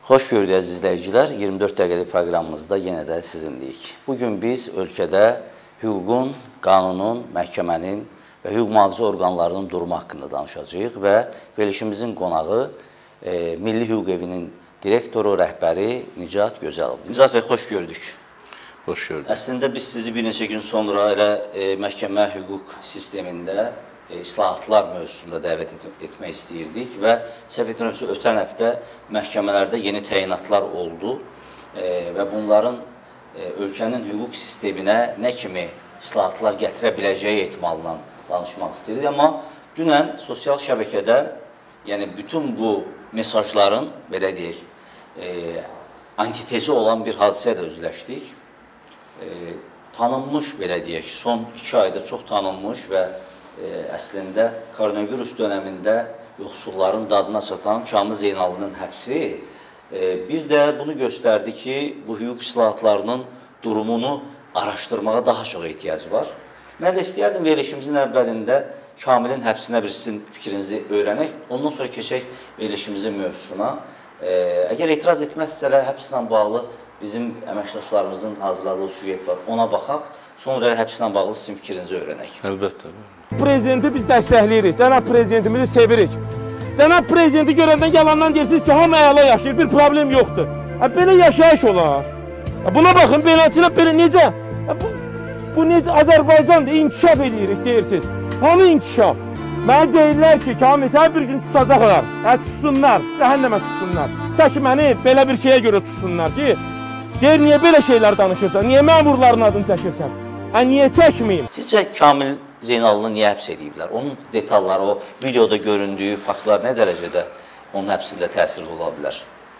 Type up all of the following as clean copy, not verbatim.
Xoş gördük əziz izləyicilər. 24 dəqiqəlik proqramımızda yenə də sizinləyik. Bugün biz ölkədə hüququn, qanunun, məhkəmənin və hüquq mühafizə orqanlarının durumu haqqında danışacağıq və verilişimizin qonağı Milli Hüquq Evinin direktoru, rəhbəri Nicat Gözəlov. Nicat bəy, xoş gördük. Xoş gördük. Əslində biz sizi bir neçə gün sonra elə məhkəmə hüquq sistemində islahatlar mövzusunda dəvət etmək istəyirdik və səhv etmirəmsə ötən həftə məhkəmələrdə yeni təyinatlar oldu və bunların ölkənin hüquq sisteminə nə kimi islahatlar gətirə biləcəyi ehtimalından danışmaq istəyirdik. Amma dünən sosial şəbəkədə yəni bütün bu mesajların, belə deyək, antitezi olan bir hadisə ilə üzləşdik. Tanınmış, belə deyək, son 2 ayda çox tanınmış və əslində koronavirus dönəmində yoxsulların dadına çatan Kamil Zeynallının həbsi bir də bunu göstərdi ki, bu hüquq islahatlarının durumunu araşdırmağa daha çox ehtiyacı var. Mən də istəyərdim verilişimizin əvvəlində Kamilin həbsinə bir sizin fikrinizi öyrənək, ondan sonra keçək verilişimizin mövzusuna. Əgər etiraz etməzsələr, həbslə bağlı bizim əməkdaşlarımızın hazırladığı süjet var, ona baxaq, sonra həbslə bağlı sizin fikrinizi öyrənək. Əlbəttə. Prezidenti biz dəstəkləyirik, cənab prezidentimizi sevirik. Cənab prezidenti görəndən yalandan deyirsiniz ki, hamı əla yaşayır, bir problem yoxdur. Belə yaşayış olar. Buna baxın, beləçinə, necə? Bu necə Azərbaycan'da inkişaf edirik deyirsiniz. Hamı inkişaf. Mənə deyirlər ki, Kamil, səni bir gün tutacaqlar. Tutsunlar, cəhənnəmə tutsunlar. Tək məni belə bir şeyə görə tutsunlar ki, deyir, niyə belə şeylər danışırsan? Niyə məmurların adını çəkirsən? Niyə çəkməyim? Sizcə Kamil Zeynallını niyə həbs ediblər? Onun detalları, o videoda göründüyü faktlar nə dərəcədə onun həbsində təsirli ola bilər?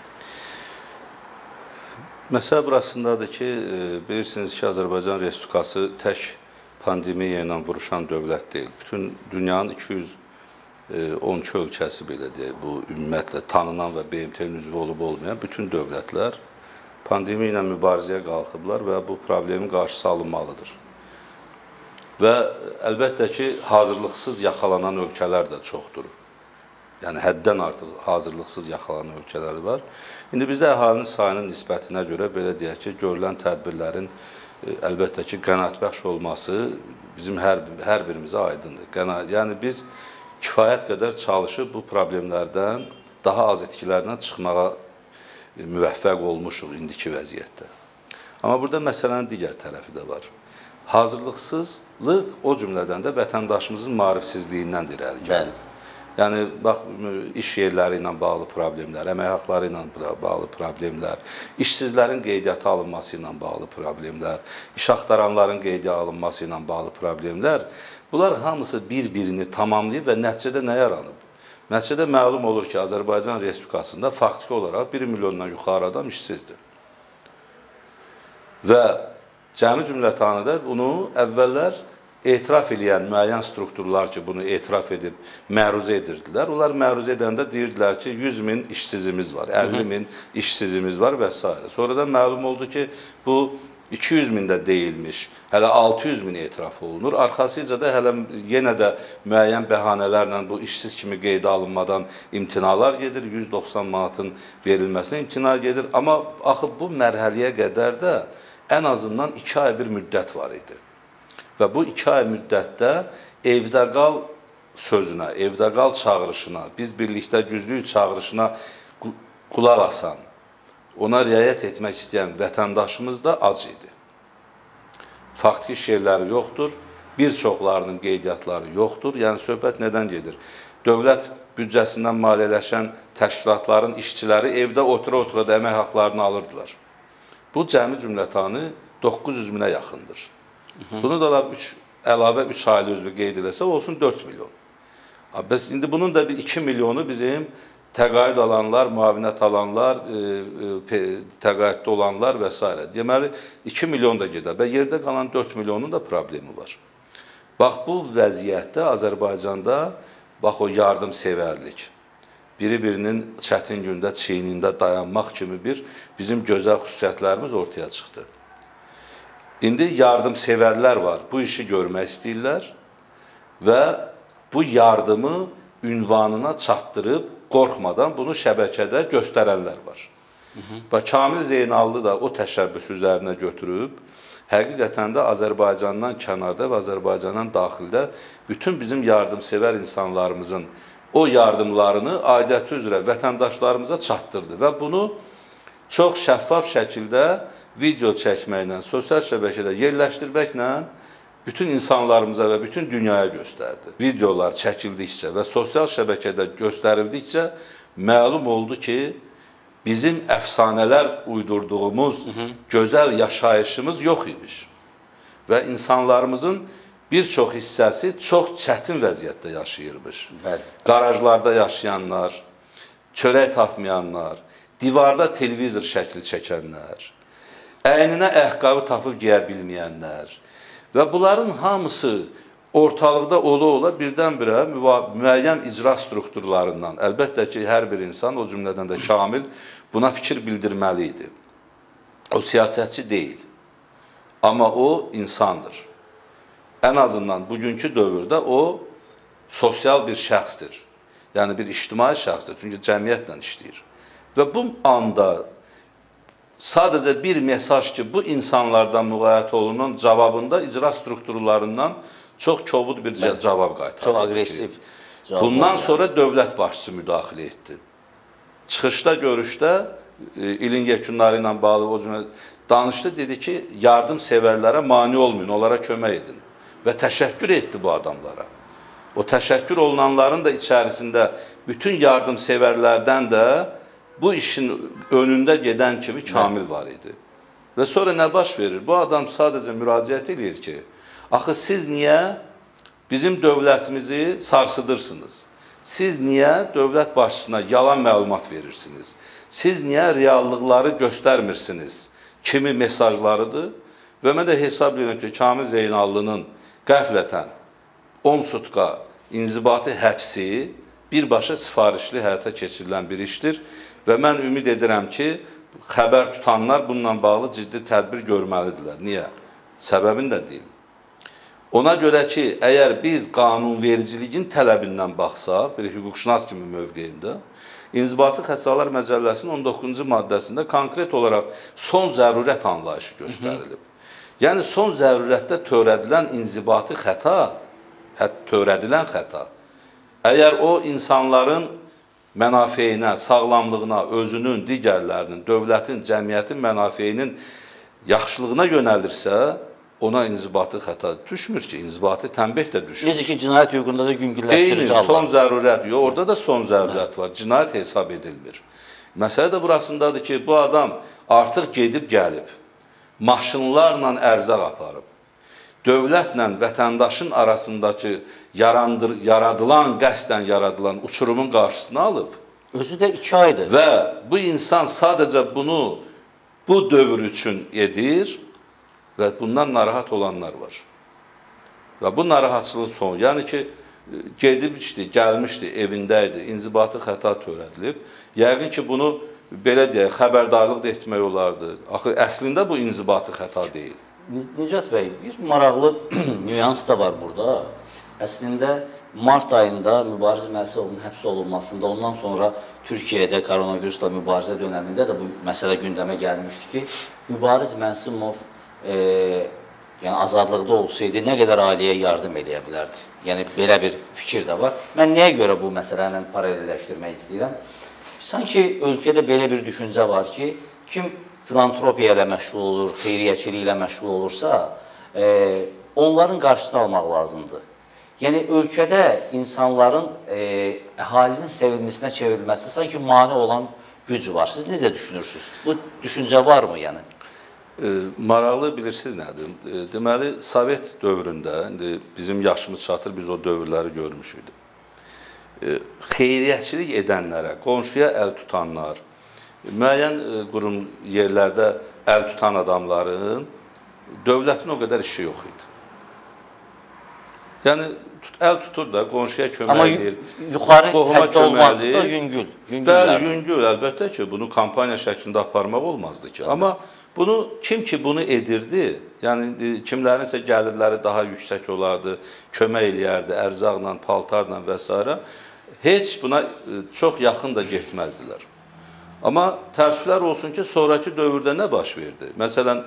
Məsələ burasındadır ki, bilirsiniz ki, Azərbaycan Respublikası tək pandemiya ilə vuruşan dövlət deyil. Bütün dünyanın 212 ölkəsi belə deyək, bu ümumiyyətlə tanınan və BMT-nin üzvü olub olmayan bütün dövlətlər pandemiya ilə mübarizəyə qalxıblar və bu problemin qarşısı alınmalıdır. Və əlbəttə ki, hazırlıqsız yaxalanan ölkələr də çoxdur. Yəni, həddən artıq hazırlıqsız yaxalanan ölkələr var. İndi bizdə əhalinin sayının nisbətinə görə, belə deyək ki, görülən tədbirlərin əlbəttə ki, qənaətbəxş olması bizim hər birimizə aydındır. Yəni, biz kifayət qədər çalışıb bu problemlərdən daha az etkilərdən çıxmağa müvəffəq olmuşuq indiki vəziyyətdə. Amma burada məsələnin digər tərəfi də var. Hazırlıqsızlıq o cümlədən də vətəndaşımızın maarifsizliyindən irəli gəlib. Yəni, bax, iş yerləri ilə bağlı problemlər, əmək haqları ilə bağlı problemlər, işsizlərin qeydiyyata alınması ilə bağlı problemlər, iş axtaranların qeydiyyata alınması ilə bağlı problemlər, bunlar hamısı bir-birini tamamlayıb və nəticədə nə yaranıb? Nəticədə məlum olur ki, Azərbaycan Respublikasında faktiki olaraq 1 milyondan yuxarı adam işsizdir. Və cəmi cümlətanıda bunu əvvəllər etiraf edən müəyyən strukturlar ki, bunu etiraf edib məruzə edirdilər. Onlar məruzə edəndə deyirdilər ki, 100 min işsizimiz var, 50 min işsizimiz var və s. Sonradan məlum oldu ki, bu 200 min də deyilmiş, hələ 600 min etiraf olunur. Arxasıca da hələ yenə də müəyyən bəhanələrlə bu işsiz kimi qeydə alınmadan imtinalar gedir, 190 manatın verilməsinə imtina gedir. Amma axı bu mərhələyə qədər də ən azından 2 ay bir müddət var idi. Və bu 2 ay müddətdə evdə qal sözünə, evdə qal çağırışına, biz birlikdə güclüyük çağırışına qulaq asan, ona riayət etmək istəyən vətəndaşımız da ac idi. Faktiki iş yerləri yoxdur, bir çoxlarının qeydiyyatları yoxdur. Yəni, söhbət nədən gedir? Dövlət büdcəsindən maliyyələşən təşkilatların işçiləri evdə otura-otura da əmək haqlarını alırdılar. Bu cəmi cümlətanı 900 minə yaxındır. Bunu da əlavə 3 ailə üzvü qeyd edəsə, olsun 4 milyon. Bəs indi bunun da 2 milyonu bizim təqaüd alanlar, müavinət alanlar, təqaüddə olanlar və s. Deməli, 2 milyon da gedə və yerdə qalan 4 milyonun da problemi var. Bax, bu vəziyyətdə Azərbaycanda, bax, o yardımsevərlik, biri-birinin çətin gündə çiynində dayanmaq kimi bizim gözəl xüsusiyyətlərimiz ortaya çıxdı. İndi yardımsevərlər var, bu işi görmək istəyirlər və bu yardımı ünvanına çatdırıb qorxmadan bunu şəbəkədə göstərənlər var. Və Kamil Zeynallı da o təşəbbüs üzərinə götürüb, həqiqətən də Azərbaycandan kənarda və Azərbaycandan daxildə bütün bizim yardımsevər insanlarımızın o yardımlarını aidiyyəti üzrə vətəndaşlarımıza çatdırdı və bunu çox şəffaf şəkildə video çəkməklə, sosial şəbəkədə yerləşdirməklə bütün insanlarımıza və bütün dünyaya göstərdi. Videolar çəkildikcə və sosial şəbəkədə göstərildikcə məlum oldu ki, bizim əfsanələr uydurduğumuz gözəl yaşayışımız yox imiş. Və insanlarımızın bir çox hissəsi çox çətin vəziyyətdə yaşayırmış. Qarajlarda yaşayanlar, çörək tapmayanlar, divarda televizor şəkli çəkənlər, əyninə ayaqqabı tapıb giyə bilməyənlər və bunların hamısı ortalıqda ola-ola birdən-birə müəyyən icra strukturlarından, əlbəttə ki, hər bir insan, o cümlədən də Kamil, buna fikir bildirməli idi. O siyasətçi deyil, amma o insandır. Ən azından bugünkü dövrdə o sosial bir şəxsdir, yəni bir ictimai şəxsdir, çünki cəmiyyətlə işləyir. Və bu anda sadəcə bir mesaj ki, bu insanlardan müğayət olunan cavabında icra strukturlarından çox kobud bir cavab qaytardı. Çox agresiv cavab. Bundan sonra dövlət başçısı müdaxilə etdi. Çıxışda, görüşdə ilin yekunları ilə bağlı o cümlə danışdı, dedi ki, yardımsevərlərə mane olmayın, onlara kömək edin. Və təşəkkür etdi bu adamlara. O təşəkkür olunanların da içərisində bütün yardımsevərlərdən də bu işin önündə gedən kimi Kamil var idi. Və sonra nə baş verir? Bu adam sadəcə müraciət edir ki, axı siz niyə bizim dövlətimizi sarsıdırsınız? Siz niyə dövlət başçısına yalan məlumat verirsiniz? Siz niyə reallıqları göstərmirsiniz? Kimi mesajlarıdır? Və mən də hesab edirəm ki, Kamil Zeynallının qəflətən 10 sutka inzibati həbsi birbaşa sifarişli həyata keçirilən bir işdir. Və mən ümid edirəm ki, xəbər tutanlar bununla bağlı ciddi tədbir görməlidirlər. Niyə? Səbəbini də deyim. Ona görə ki, əgər biz qanunvericiliyin tələbindən baxsaq, bir hüquqşünas kimi mövqeyimdə, İnzibati Xəstələr Məcəlləsinin 19-cu maddəsində konkret olaraq son zərurət anlayışı göstərilib. Yəni, son zərurətdə törədilən inzibati xəta, əgər o insanların mənafeyinə, sağlamlığına, özünün, digərlərinin, dövlətin, cəmiyyətin mənafeyinin yaxşılığına yönəlirsə, ona inzibati xəta düşmür ki, inzibati tənbih də düşür. Necə ki, cinayət hüququnda da yüngülləşdirici var. Son zərurət yox, orada da son zərurət var, cinayət hesab edilmir. Məsələ də burasındadır ki, bu adam artıq gedib gəlib, maşınlarla ərzaq aparıb, dövlətlə vətəndaşın arasındakı qəsdən yaradılan uçurumun qarşısını alıb. Özü də 2 aydır. Və bu insan sadəcə bunu bu dövr üçün edir və bundan narahat olanlar var. Və bu narahatçılığın sonu, yəni ki, gedibmişdi, gəlmişdi, evində idi, inzibati xəta törədilib. Yəqin ki, bunu belə deyək, xəbərdarlıq da etmək olardı. Axı, əslində bu inzibati xəta deyil. Nicat bəy, bir maraqlı nüans da var burada. Əslində, mart ayında Mübariz Məhsəlovun həbs olunmasında, ondan sonra Türkiyədə koronavirusla mübarizə dönəmində də bu məsələ gündəmə gəlmişdi ki, Mübariz Məhsəmov yəni azadlıqda olsaydı, nə qədər ailəyə yardım edə bilərdi? Yəni, belə bir fikir də var. Mən nəyə görə bu məsələ ilə paralelləşdirmək istəyirəm? Sanki ölkədə belə bir düşüncə var ki, kim filantropiya ilə məşğul olur, xeyriyyəçilik ilə məşğul olursa, onların qarşısını almaq lazımdır. Yəni, ölkədə insanların əhalinin sevilməsinə çevrilməsi sanki mane olan güc var. Siz necə düşünürsünüz? Bu düşüncə var mı yəni? Maraqlı bilirsiniz nədir? Deməli, Sovet dövründə, bizim yaşımız çatır, biz o dövrləri görmüşük. Xeyriyyəçilik edənlərə, qonşuya əl tutanlar, müəyyən qurum yerlərdə əl tutan adamların dövlətin o qədər işi yox idi. Yəni, əl tutur da, qonşuya kömək edir. Amma yuxarı həddə olmazdı da yüngül. Bəli, yüngül, əlbəttə ki, bunu kampaniya şəklində aparmaq olmazdı ki. Amma bunu, kim ki bunu edirdi, yəni kimlərinsə gəlirləri daha yüksək olardı, kömək eləyərdi, ərzaqla, paltarla və s. heç buna çox yaxın da getməzdilər. Amma təəssüflər olsun ki, sonraki dövrdə nə baş verdi? Məsələn,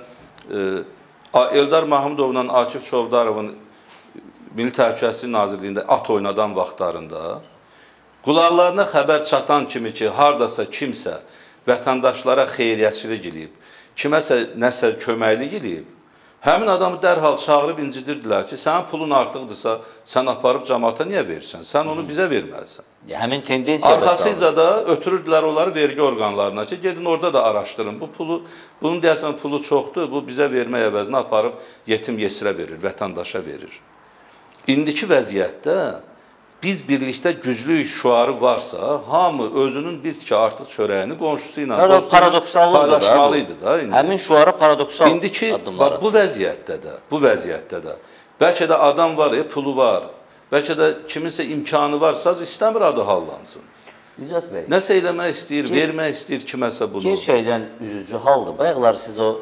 Eldar Mahmudovla Akif Çovdarovun Milli Təhlükəsizlik Nazirliyində at oynadan vaxtlarında qulaqlarına xəbər çatan kimi ki, hardasa kimsə vətəndaşlara xeyriyyəçilik edib, kiməsə nəsə köməklik edib, həmin adamı dərhal çağırıb incidirdilər ki, sənin pulun artıqdırsa, sən aparıb cəmaata niyə verirsən? Sən onu bizə verməlisən. Həmin tendensiya arxasıca da ötürürdülər onları vergi orqanlarına ki, gedin orada da araşdırın. Bunun deyəsən pulu çoxdur, bu bizə vermək əvəzinə aparıb yetim yesirə verir, vətəndaşa verir. İndiki vəziyyətdə biz birlikdə güclü şüarı varsa, hamı özünün bir tikə artıq çörəyini qonşusu ilə paylaşmalıydı da. Həmin şüara paradoksal İndiki bu vəziyyətdə də bəlkə də adam var, pulu var, bəlkə də kiminsə imkanı var, saz istəmir adı hallansın. Nicat bəy, nəsə eləmək istəyir, vermək istəyir kiməsə bunu. Gerçəkdən üzücü haldır. Bayaqlar siz o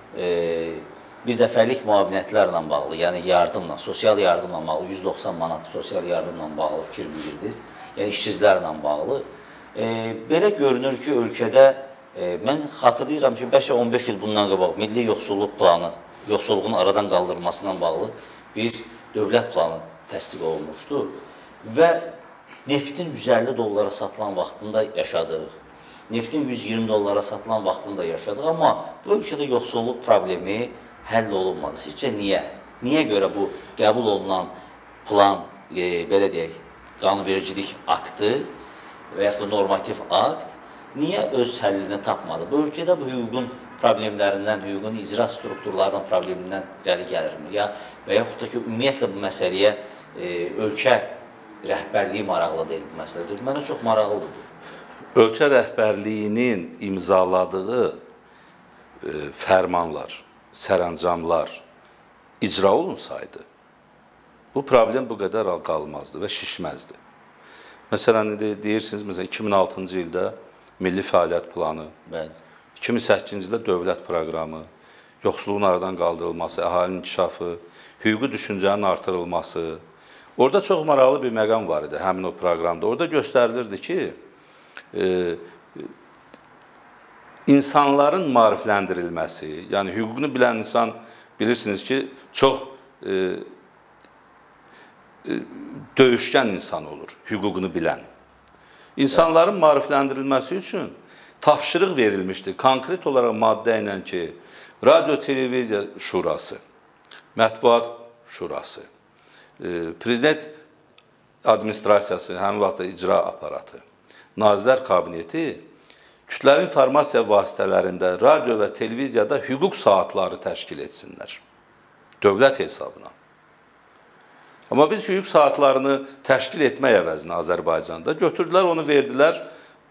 bir dəfəlik müavinətlərlə bağlı, yəni yardımla, sosial yardımla bağlı, 190 manat sosial yardımla bağlı fikir bildirdiniz, yəni işsizlərlə bağlı. Belə görünür ki, ölkədə, mən xatırlayıram ki, 5-15 il bundan qabaq Milli Yoxsulluq Planı, yoxsulluğun aradan qaldırılmasından bağlı bir dövlət planı təsdiq olunmuşdu və neftin 150 dollara satılan vaxtında yaşadıq, neftin 120 dollara satılan vaxtında yaşadıq, amma bu ölkədə yoxsulluq problemi həll olunmadı. Sizcə niyə? Niyə görə bu qəbul olunan plan, belə deyək, qanunvericilik aktı və yaxud da normativ akt niyə öz həllini tapmadı? Bu ölkədə bu hüququn problemlərindən, hüququn icra strukturlarının problemindən gəlirmi? Və yaxud da ki, ümumiyyətlə bu məsələyə ölkə rəhbərliyi maraqlı deyil bu məsələdir. Mənə çox maraqlıdır. Ölkə rəhbərliyinin imzaladığı fərmanlar, sərəncamlar icra olunsaydı, bu problem bu qədər qalmazdı və şişməzdi. Məsələn, deyirsiniz, 2006-cı ildə Milli Fəaliyyət Planı, 2008-ci ildə Dövlət Proqramı, yoxsulluğun aradan qaldırılması, əhalinin inkişafı, hüquqi düşüncənin artırılması. Orada çox maraqlı bir məqam var idi həmin o proqramda. Orada göstərilirdi ki, insanların maarifləndirilməsi, yəni hüququnu bilən insan bilirsiniz ki, çox döyüşkən insan olur, hüququnu bilən. İnsanların maarifləndirilməsi üçün tapşırıq verilmişdi, konkret olaraq maddə ilə ki, Radio Televiziya Şurası, Mətbuat Şurası, Prezident Administrasiyası, həmin vaxtda icra aparatı, Nazirlər Kabineti kütləvi informasiya vasitələrində, radio və televiziyada hüquq saatları təşkil etsinlər, dövlət hesabına. Amma biz hüquq saatlarını təşkil etmək əvəzinə Azərbaycanda götürdülər, onu verdilər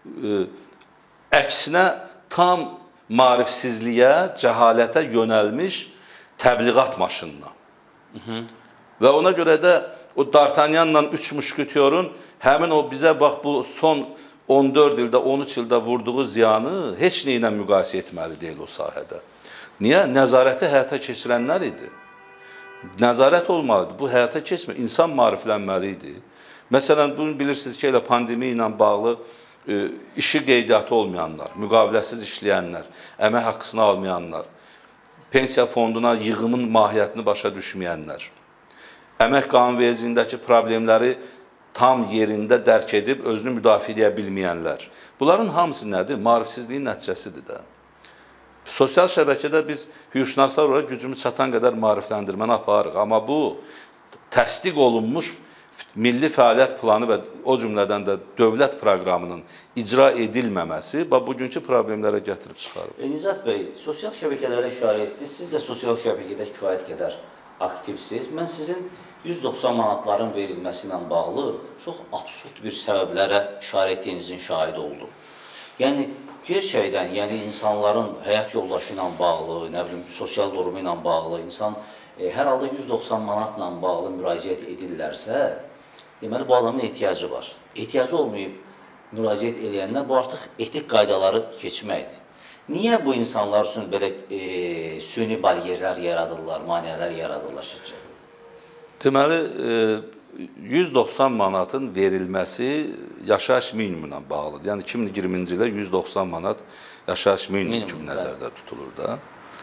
əksinə tam maarifsizliyə, cəhalətə yönəlmiş təbliğat maşınına. Və ona görə də o D'Artagnanla 3 müşketyorun həmin o bizə bax bu son 14 ildə, 13 ildə vurduğu ziyanı heç nə ilə müqayisə etməli deyil o sahədə. Niyə? Nəzarəti həyata keçirənlər idi. Nəzarət olmalıdır. Bu həyata keçmir. İnsan maariflənməli idi. Məsələn, bunu bilirsiniz ki, elə pandemiya ilə bağlı işi qeydiyyatı olmayanlar, müqaviləsiz işləyənlər, əmək haqqısını almayanlar, pensiya fonduna yığımın mahiyyətini başa düşməyənlər, əmək qanunvericiliyindəki problemləri tam yerində dərk edib özünü müdafiə edə bilməyənlər. Bunların hamısı nədir? Maarifsizliyin nəticəsidir də. Sosial şəbəkədə biz hüquqşünaslar olaraq gücümüz çatan qədər maarifləndirməni aparırıq. Amma bu təsdiq olunmuş Milli Fəaliyyət Planı və o cümlədən də dövlət proqramının icra edilməməsi bugünkü problemlərə gətirib çıxarıb. Nicat bəy, sosial şəbəkələrə işarə etdiniz. Siz də sosial şəbəkədə kifayət qədər aktivsiniz. Mən sizin 190 manatların verilməsi ilə bağlı çox absurd bir səbəblərə işarə etdiyinizin şahidi oldum. Yəni, gerçəkdən, insanların həyat yoldaşı ilə bağlı, nə bilim, sosial durumu ilə bağlı, insan hər halda 190 manatla bağlı müraciət edirlərsə, deməli, bu adamın ehtiyacı var. Ehtiyacı olmayıb müraciət edənlər bu artıq etik qaydaları keçməkdir. Niyə bu insanlar üçün belə süni bariyerlər yaradırlar, maneələr yaradırlar sizcə? Deməli, 190 manatın verilməsi yaşayış minimumla bağlıdır. Yəni 2020-ci ildə 190 manat yaşayış minimum kimi nəzərdə tutulur da.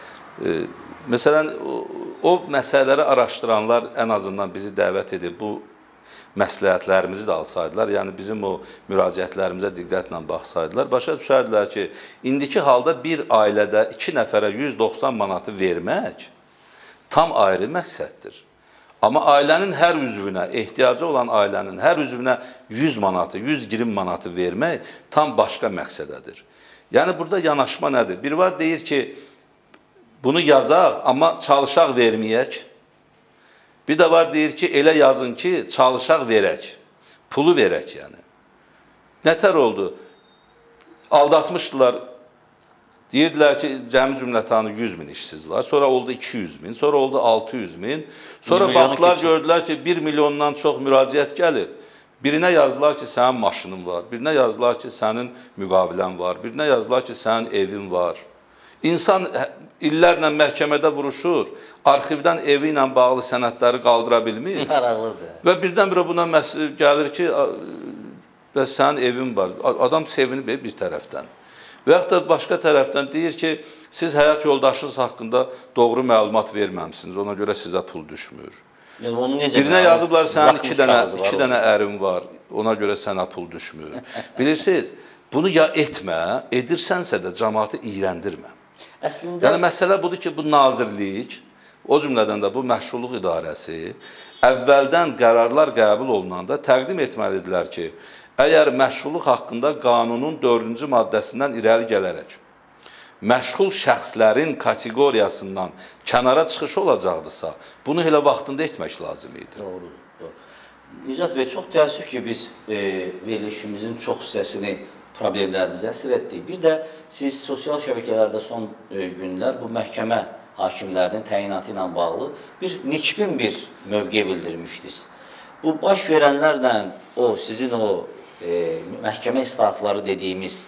Məsələn, o məsələləri araşdıranlar ən azından bizi dəvət edib bu məsləhətlərimizi də alsaydılar, yəni bizim o müraciətlərimizə diqqətlə baxsaydılar, başa düşərdilər ki, indiki halda bir ailədə 2 nəfərə 190 manatı vermək tam ayrı məqsəddir. Amma ailənin hər üzvünə, ehtiyacı olan ailənin hər üzvünə 100 manatı, 120 manatı vermək tam başqa məqsədədir. Yəni, burada yanaşma nədir? Bir var deyir ki, bunu yazaq, amma çalışaq verməyək. Bir də var deyir ki, elə yazın ki, çalışaq verək, pulu verək yəni. Nətər oldu? Aldatmışdılar, deyirdilər ki, cəmi cümlətanı 100 min işsiz var, sonra oldu 200 min, sonra oldu 600 min, sonra baxdılar, gördülər ki, 1 milyondan çox müraciət gəlib. Birinə yazdılar ki, sənin maşının var, birinə yazdılar ki, sənin müqavilən var, birinə yazdılar ki, sənin evin var. İnsan illərlə məhkəmədə vuruşur, arxivdən evi ilə bağlı sənədləri qaldıra bilmir. Və birdən-birə buna gəlir ki, sənin evin var. Adam sevinib bir tərəfdən. Və yaxud da başqa tərəfdən deyir ki, siz həyat yoldaşınız haqqında doğru məlumat verməmsiniz, ona görə sizə pul düşmür. Birinə yazıblar, sənin 2 dənə ərin var, ona görə sənə pul düşmür. Bilirsiniz, bunu ya etmə, edirsənsə də cəmaatı iyrəndirmə. Yəni, məsələ budur ki, bu nazirlik, o cümlədən də bu məşğulluq idarəsi əvvəldən qərarlar qəbul olunanda təqdim etməlidirlər ki, əgər məşğulluq haqqında qanunun 4-cü maddəsindən irəli gələrək məşğul şəxslərin kateqoriyasından kənara çıxış olacaqdırsa, bunu elə vaxtında etmək lazım idi. Doğrudur. Nicat bəy, çox təəssüf ki, biz verilişimizin çox hissəsini problemlərimizə əsir etdik. Bir də siz sosial şəbəkələrdə son günlər bu məhkəmə hakimlərinin təyinatı ilə bağlı bir nikbin bir mövqe bildirmişdiniz. Bu baş verənlərlə sizin o məhkəmə islahatları dediyimiz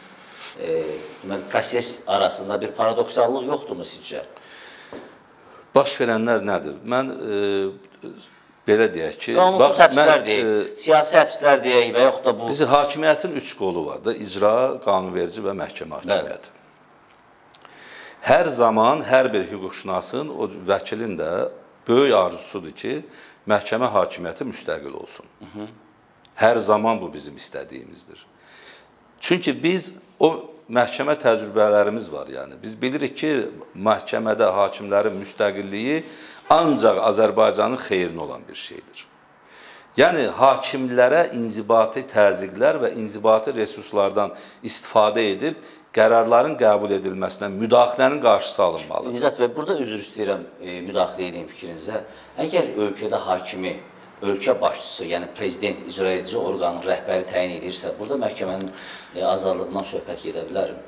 proses arasında bir paradoksallıq yoxdurmu sizcə? Baş verənlər nədir? Mən belə deyək ki... Qanunsuz həbslər deyək, siyasi həbslər deyək və yoxud da bu... Bizim hakimiyyətin 3 qolu var da, icra, qanunverici və məhkəmə hakimiyyəti. Hər zaman hər bir hüquqşünasın, o vəkilin də böyük arzusudur ki, məhkəmə hakimiyyəti müstəqil olsun. Hər zaman bu bizim istədiyimizdir. Çünki biz o məhkəmə təcrübələrimiz var, yəni. Biz bilirik ki, məhkəmədə hakimlərin müstəqilliyi ancaq Azərbaycanın xeyrinə olan bir şeydir. Yəni, hakimlərə inzibati təzyiqlər və inzibati resurslardan istifadə edib qərarların qəbul edilməsinə müdaxilənin qarşısı alınmalıdır. Nicat bəy, burada üzr istəyirəm müdaxilə edeyim fikrinizə. Əgər ölkədə hakimi, ölkə başçısı, yəni prezident, icra edici orqanın rəhbəri təyin edirsə, burada məhkəmənin azadlığından söhbət gedə bilərmi?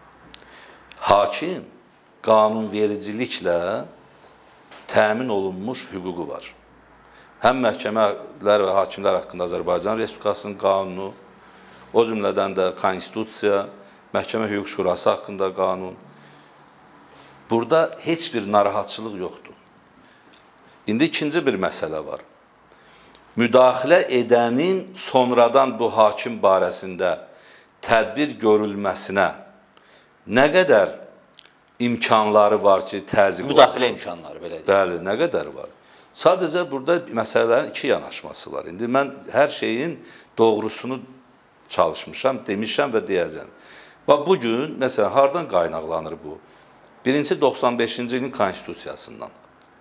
Hakim qanunvericiliklə təmin olunmuş hüququ var. Həm məhkəmələr və hakimlər haqqında Azərbaycan Respublikasının qanunu, o cümlədən də konstitusiya, məhkəmə hüquq şurası haqqında qanun. Burada heç bir narahatçılıq yoxdur. İndi ikinci bir məsələ var. Müdaxilə edənin sonradan bu hakim barəsində tədbir görülməsinə nə qədər imkanları var ki, təzyiq olsun. Müdaxilə imkanları, belə deyək. Bəli, nə qədər var. Sadəcə burada məsələlərin iki yanaşması var. İndi mən hər şeyin doğrusunu çalışmışam, demişəm və deyəcəm. Bax, bugün, məsələn, hardan qaynaqlanır bu? Birincisi, 95-ci ilin konstitusiyasından.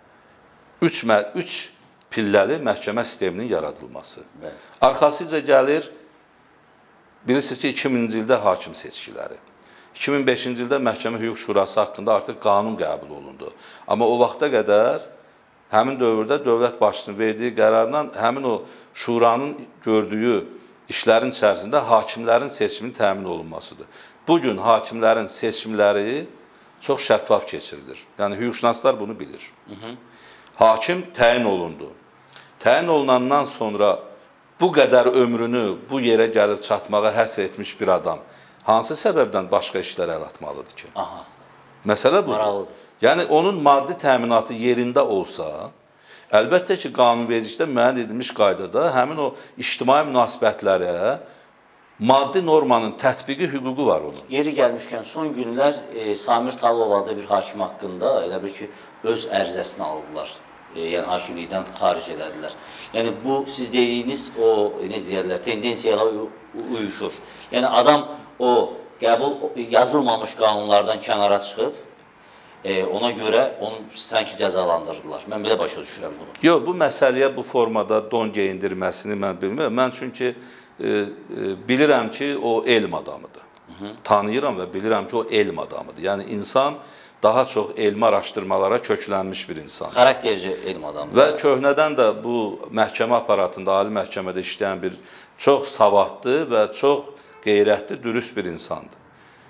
3 pilləli məhkəmə sisteminin yaradılması. Arxasıca gəlir, bilirsiniz ki, 2000-ci ildə hakim seçkiləri. 2005-ci ildə Məhkəmə Hüquq Şurası haqqında artıq qanun qəbul olundu. Amma o vaxta qədər həmin dövrdə dövlət başçısının verdiyi qərarla həmin o şuranın gördüyü işlərin içərisində hakimlərin seçiminin təmin olunmasıdır. Bugün hakimlərin seçimləri çox şəffaf keçirilir. Yəni, hüquqşünaslar bunu bilir. Hakim təyin olundu. Təyin olunandan sonra bu qədər ömrünü bu yerə gəlib çatmağa həsr etmiş bir adam hansı səbəbdən başqa işlərə əl atmalıdır ki? Məsələ budur. Yəni, onun maddi təminatı yerində olsa, Əlbəttə ki, qanunvericilikdə müəyyən edilmiş qaydada həmin o ictimai münasibətlərə maddi normanın tətbiqi hüququ var onun. Yeri gəlmişkən, son günlər Samir Talov adlı bir hakim haqqında elə bir ki, öz ərizəsini aldılar. Yəni, hakimlikdən xaric elədilər. Yəni, bu, siz dediyiniz o, necə deyərlər, tendensiyalara uyuşur. Yəni, adam o yazılmamış qanunlardan kənara çıxıb, ona görə onu sanki cəzalandırdılar. Mən belə başa düşürəm bunu. Yox, bu məsələyə bu formada don geyindirməsini mən bilmirəm. Mən çünki bilirəm ki, o elm adamıdır. Tanıyıram və bilirəm ki, o elm adamıdır. Yəni, insan daha çox elmi araşdırmalara köklənmiş bir insan. Xarakterci elm adamıdır. Və köhnədən də bu məhkəmə aparatında, ali məhkəmədə işləyən bir çox savadlı və çox qeyrətli, dürüst bir insandır.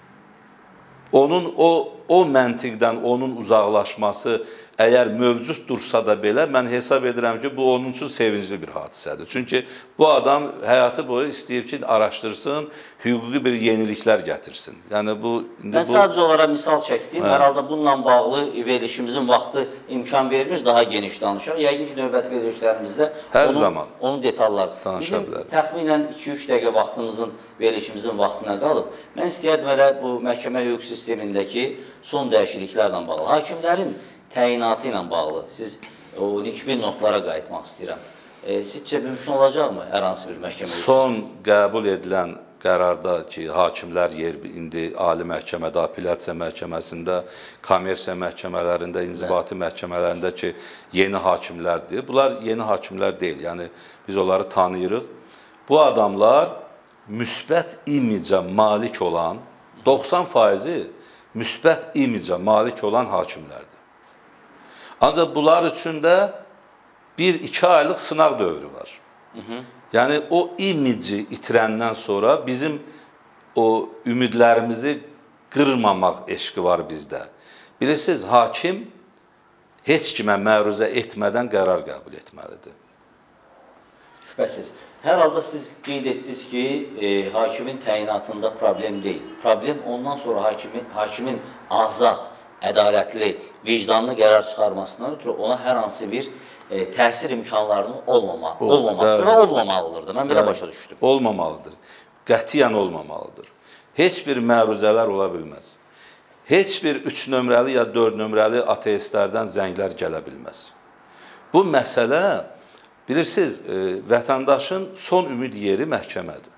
Onun o məntiqdən onun uzaqlaşması əgər mövcuddursa da belə, mən hesab edirəm ki, bu onun üçün sevincli bir hadisədir. Çünki bu adam həyatı boyu istəyib ki, araşdırsın, hüquqi bir yeniliklər gətirsin. Yəni bu mən sadəcə olaraq misal çəkdim. Hər halda bununla bağlı verilişimizin vaxtı imkan vermir, daha geniş danışaq. Yəqin ki, növbəti verilişlərimizdə onun detalları. Bizim təxminən 2-3 dəqiqə vaxtımızın, verilişimizin vaxtına qalıb. Mən istəyərdim elə bu məhkəmə hüquq sistemindəki son dəyişikliklərlə bağlı. Hakimlərin təyinatı ilə bağlı, siz o nikbin notlara qayıtmaq istəyirəm. Sizcə mümkün olacaqmı hər hansı bir məhkəmə? Son qəbul edilən qərarda ki, hakimlər indi ali məhkəmədə, apellyasiya məhkəməsində, kommersiya məhkəmələrində, inzibati məhkəmələrində ki, yeni hakimlərdir. Bunlar yeni hakimlər deyil, yəni biz onları tanıyırıq. Bu adamlar müsbət imicə malik olan, 90%-i müsbət imicə malik olan hakimlərdir. Ancaq bunlar üçün də 1-2 aylıq sınaq dövrü var. Yəni, o imici itirəndən sonra bizim o ümidlərimizi qırmamaq eşqi var bizdə. Bilirsiniz, hakim heç kimə məruzə etmədən qərar qəbul etməlidir. Şübhəsiz. Hər halda siz qeyd etdiniz ki, hakimin təyinatında problem deyil. Problem ondan sonra hakimin azad, ədalətli, vicdanlı qərar çıxarmasından ötürü ona hər hansı bir təsir imkanlarının olmaması və olmamalıdır da. Mən belə başa düşdüm. Olmamalıdır. Qətiyyən olmamalıdır. Heç bir məruzələr ola bilməz. Heç bir 3 nömrəli ya 4 nömrəli ateistlərdən zənglər gələ bilməz. Bu məsələ, bilirsiniz, vətəndaşın son ümid yeri məhkəmədir.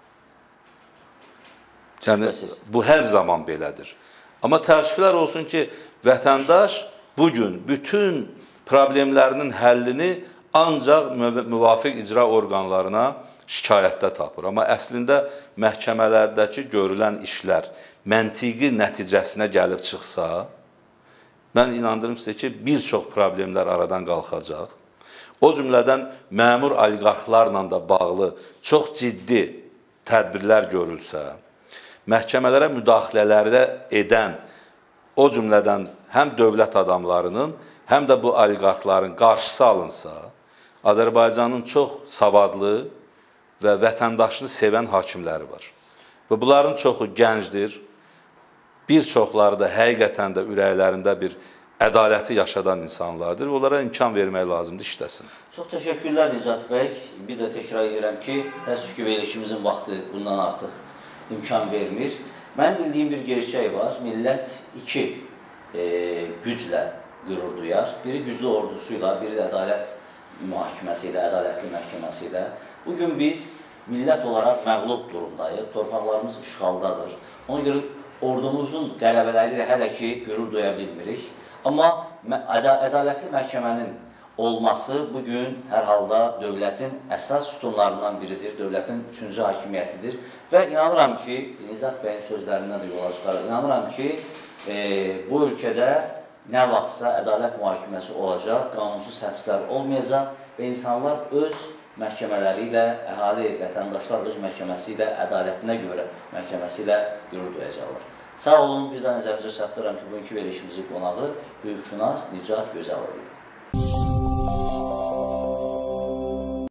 Yəni, bu hər zaman belədir. Amma təəssüflər olsun ki, vətəndaş bugün bütün problemlərinin həllini ancaq müvafiq icra orqanlarına şikayətdə tapır. Amma əslində məhkəmələrdəki görülən işlər məntiqi nəticəsinə gəlib çıxsa, mən inandırım sizə ki, bir çox problemlər aradan qalxacaq. O cümlədən məmur oliqarxlarla da bağlı çox ciddi tədbirlər görülsə, məhkəmələrə müdaxilələrdə edən o cümlədən həm dövlət adamlarının, həm də bu oliqarxların qarşısı alınsa, Azərbaycanın çox savadlı və vətəndaşını sevən hakimləri var. Və bunların çoxu gəncdir, bir çoxları da həqiqətən də ürəklərində bir ədaləti yaşadan insanlardır. Onlara imkan vermək lazımdır, işləsin. Çox təşəkkürlər Nicat bəy. Bir də təkrar edirəm ki, təəssüf ki, verilişimizin vaxtı bundan artıq imkan vermir. Mənim bildiyim bir gerçək var. Millət iki güclə qürur duyar. Biri güclü ordusuyla, biri də ədalət mühakiməsi ilə, ədalətli məhkəməsi ilə. Bugün biz millət olaraq məğlub durumdayıq. Torpaqlarımız işğaldadır. Ona görə ordumuzun qələbələri ilə hələ ki qürur duya bilmirik. Amma ədalətli məhkəmənin olması bugün hər halda dövlətin əsas sütunlarından biridir, dövlətin 3-cü hakimiyyətidir. Və inanıram ki, Nicat bəyin sözlərindən də yola çıxarır, inanıram ki, bu ölkədə nə vaxtsa ədalət mühakiməsi olacaq, qanunsuz həbslər olmayacaq və insanlar öz məhkəmələri ilə, əhali, vətəndaşlar öz məhkəməsi ilə, ədalətinə görə məhkəməsi ilə qürur duyacaqlar. Sağ olun, bir də nəzərinizə çatdırıram ki, bugünkü verilişimizin qonağı hüquqşünas Nicat Gözəlov idi.